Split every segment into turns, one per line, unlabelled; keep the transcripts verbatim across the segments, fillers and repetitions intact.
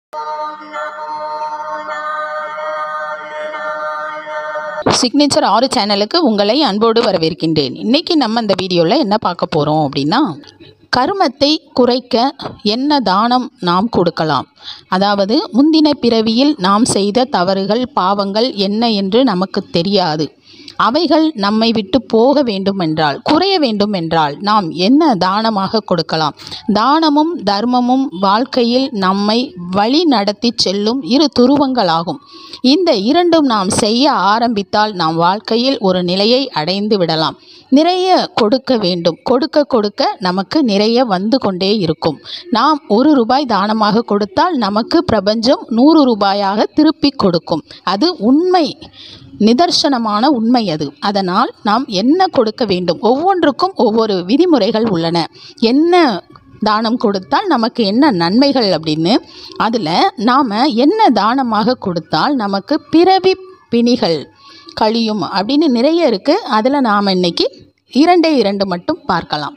Signature ஆறு சேனலுக்கு உங்களை அன்போடு வரவேற்கின்றேன். இன்றைக்கி நம்ம இந்த வீடியோவில் என்ன பார்க்க போகிறோம் அப்படின்னா, கருமத்தை குறைக்க என்ன தானம் நாம் கொடுக்கலாம். அதாவது முந்தின பிறவியில் நாம் செய்த தவறுகள் பாவங்கள் என்ன என்று நமக்கு தெரியாது. அவைகள் நம்மை விட்டு போக வேண்டுமென்றால், குறைய வேண்டுமென்றால் நாம் என்ன தானமாக கொடுக்கலாம். தானமும் தர்மமும் வாழ்க்கையில் நம்மை வழி நடத்தி செல்லும் இரு துருவங்களாகும். இந்த இரண்டும் நாம் செய்ய ஆரம்பித்தால் நாம் வாழ்க்கையில் ஒரு நிலையை அடைந்து விடலாம். நிறைய கொடுக்க வேண்டும். கொடுக்க கொடுக்க நமக்கு நிறைய வந்து கொண்டே இருக்கும். நாம் ஒரு ரூபாய் தானமாக கொடுத்தால் நமக்கு பிரபஞ்சம் நூறு ரூபாயாக திருப்பி கொடுக்கும். அது உண்மை, நிதர்சனமான உண்மை அது. அதனால் நாம் என்ன கொடுக்க வேண்டும், ஒவ்வொன்றுக்கும் ஒவ்வொரு விதிமுறைகள் உள்ளன. என்ன தானம் கொடுத்தால் நமக்கு என்ன நன்மைகள் அப்படின்னு, அதில் நாம் என்ன தானமாக கொடுத்தால் நமக்கு பிறவி பிணிகள் கழியும் அப்படின்னு நிறைய இருக்குது. அதில் நாம் இன்னைக்கு இரண்டே இரண்டு மட்டும் பார்க்கலாம்.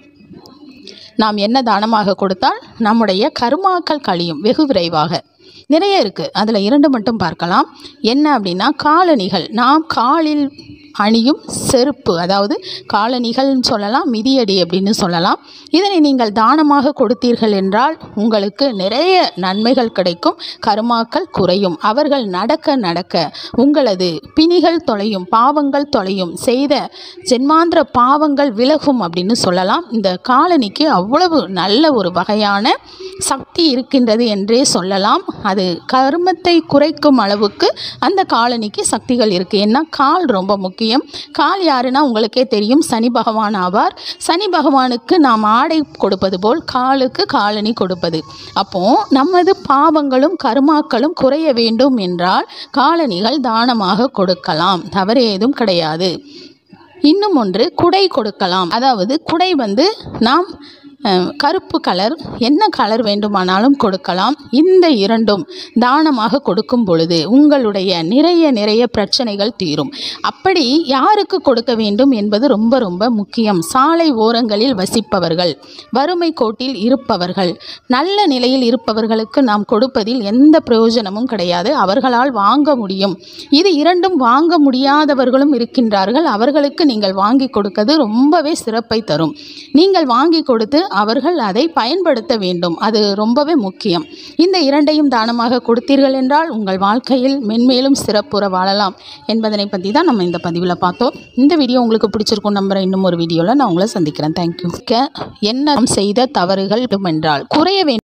நாம் என்ன தானமாக கொடுத்தால் நம்முடைய கர்மாக்கள் கழியும் வெகு விரைவாக. நிறைய இருக்குது, அதில் இரண்டு மட்டும் பார்க்கலாம். என்ன அப்படின்னா, காலணிகள். நாம் காலில் அணியும் செருப்பு, அதாவது காலணிகள்னு சொல்லலாம், மிதியடி அப்படின்னு சொல்லலாம். இதனை நீங்கள் தானமாக கொடுத்தீர்கள் என்றால் உங்களுக்கு நிறைய நன்மைகள் கிடைக்கும், கர்மாக்கள் குறையும். அவர்கள் நடக்க நடக்க உங்களது பிணிகள் தொலையும், பாவங்கள் தொலையும், செய்த ஜென்மாந்திர பாவங்கள் விலகும் அப்படின்னு சொல்லலாம். இந்த காலணிக்கு அவ்வளவு நல்ல ஒரு வகையான சக்தி இருக்கின்றது என்றே சொல்லலாம். அது கர்மத்தை குறைக்கும் அளவுக்கு அந்த காலணிக்கு சக்திகள் இருக்குது. ஏன்னா கால் ரொம்ப முக்கியம். கால் யாருன்னா உங்களுக்கே தெரியும், சனி பகவான் ஆவார். சனி பகவானுக்கு நாம் ஆடை கொடுப்பது போல் காலுக்கு காலணி கொடுப்பது. அப்போ நமது பாவங்களும் கர்மாக்களும் குறைய வேண்டும் என்றால் காலணிகள் தானமாக கொடுக்கலாம், தவறு ஏதும் கிடையாது. இன்னும் ஒன்று, குடை கொடுக்கலாம். அதாவது குடை வந்து நாம் கருப்பு கலர், என்ன கலர் வேண்டுமானாலும் கொடுக்கலாம். இந்த இரண்டும் தானமாக கொடுக்கும் பொழுது உங்களுடைய நிறைய நிறைய பிரச்சனைகள் தீரும். அப்படி யாருக்கு கொடுக்க வேண்டும் என்பது ரொம்ப ரொம்ப முக்கியம். சாலை ஓரங்களில் வசிப்பவர்கள், வறுமை கோட்டில் இருப்பவர்கள், நல்ல நிலையில் இருப்பவர்களுக்கு நாம் கொடுப்பதில் எந்த பிரயோஜனமும் கிடையாது. அவர்களால் வாங்க முடியும். இது இரண்டும் வாங்க முடியாதவர்களும் இருக்கின்றார்கள். அவர்களுக்கு நீங்கள் வாங்கி கொடுக்கிறது ரொம்பவே சிறப்பை தரும். நீங்கள் வாங்கி கொடுத்து அவர்கள் அதை பயன்படுத்த வேண்டும். அது ரொம்பவே முக்கியம். இந்த இரண்டையும் தானமாக கொடுத்தீர்கள் என்றால் உங்கள் வாழ்க்கையில் மென்மேலும் சிறப்புற வாழலாம் என்பதனை பற்றி தான் நம்ம இந்த பதிவில் பார்த்தோம். இந்த வீடியோ உங்களுக்கு பிடிச்சிருக்கும் நம்புறேன். இன்னும் ஒரு வீடியோவில் நான் உங்களை சந்திக்கிறேன். தேங்க்யூ. என்ன செய்த தவறுகள் என்றால் குறைய வேண்டும்